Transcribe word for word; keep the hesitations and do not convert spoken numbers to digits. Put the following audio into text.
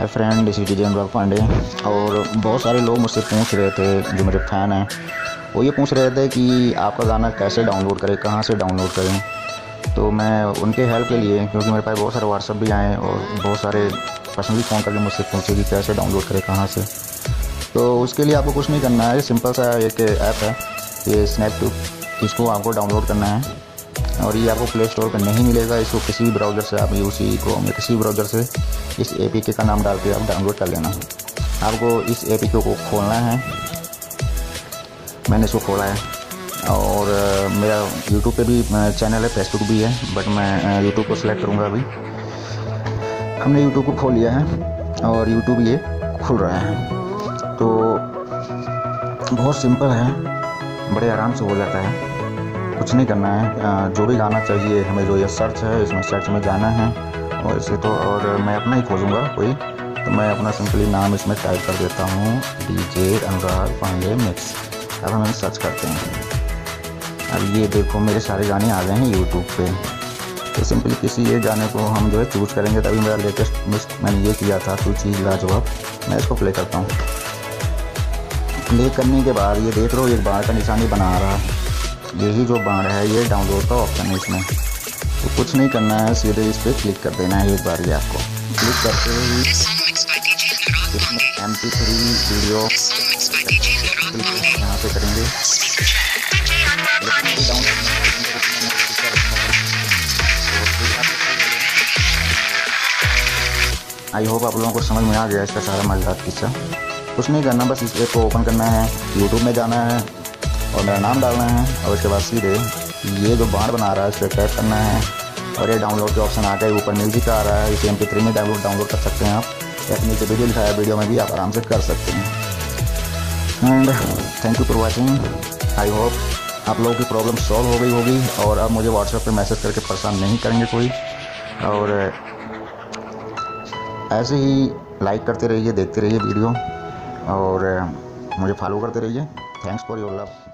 Hi friend, this is DJ Anurag Pandey. और बहुत सारे लोग मुझसे पूछ रहे थे, जो मेरे फ़ैन हैं, वो ये पूछ रहे थे कि आपका गाना कैसे डाउनलोड करें, कहाँ से डाउनलोड करें। तो मैं उनके हेल्प के लिए, क्योंकि मेरे पास बहुत सारे व्हाट्सअप भी आए और बहुत सारे पर्सनली फ़ोन करके मुझसे पूछे कि कैसे डाउनलोड करें, कहाँ से। तो उसके लिए आपको कुछ नहीं करना है, सिंपल सा एक ऐप है, ये स्नैपट्यूब। इसको आपको डाउनलोड करना है और ये आपको प्ले स्टोर पर नहीं मिलेगा। इसको किसी भी ब्राउज़र से आप यूसी क्रोम या किसी भी ब्राउज़र से इस एपीके का नाम डाल के आप डाउनलोड कर लेना। आपको इस एपीके को खोलना है। मैंने इसको खोला है और मेरा यूट्यूब पे भी चैनल है, फेसबुक भी है, बट मैं यूट्यूब को सिलेक्ट करूँगा। अभी हमने यूट्यूब को खोल लिया है और यूट्यूब ये खुल रहा है। तो बहुत सिंपल है, बड़े आराम से हो जाता है, कुछ नहीं करना है। जो भी गाना चाहिए हमें, जो ये सर्च है, इसमें सर्च में जाना है और इसे तो और मैं अपना ही खोजूँगा कोई, तो मैं अपना सिंपली नाम इसमें टाइप कर देता हूँ, डीजे अनुराग पांडे मिक्स। अब हम इसे सर्च करते हैं। अब ये देखो मेरे सारे गाने आ गए हैं यूट्यूब पे। तो सिंपली किसी एक गाने को हम जो है चूज़ करेंगे। तभी मेरा लेटेस्ट मिक्स मैंने ये किया था, कोई चीज़ लाजवाब। मैं इसको प्ले करता हूँ। प्ले करने के बाद ये देख लो, एक बार का निशानी बना रहा है। यही जो बार है, ये डाउनलोड का ऑप्शन है इसमें। तो कुछ नहीं करना है, सीधे इस पर क्लिक कर देना है। एक बार ये आपको क्लिक करते ही इसमें एम पी थ्री वीडियो यहाँ पे करेंगे। आई होप आप लोगों को समझ में आ गया इसका सारा मजेदार किस्सा। कुछ नहीं करना, बस इस ऐप को ओपन करना है, यूट्यूब में जाना है और मेरा नाम डालना है और उसके बाद सीधे ये जो बार बना रहा है इस पर टैप करना है और ये डाउनलोड के ऑप्शन आ गए। ऊपर म्यूजिक आ रहा है, इसे एम पी थ्री में डाउनलोड डाउनलोड कर सकते हैं आप, या फिर नीचे वीडियो दिखाया, वीडियो में भी आप आराम से कर सकते हैं। And thank you for watching. I hope आप लोगों की प्रॉब्लम सॉल्व हो गई होगी और अब मुझे व्हाट्सएप पे मैसेज करके परेशान नहीं करेंगे कोई। और ऐसे ही लाइक करते रहिए, देखते रहिए वीडियो और मुझे फॉलो करते रहिए। Thanks for your love.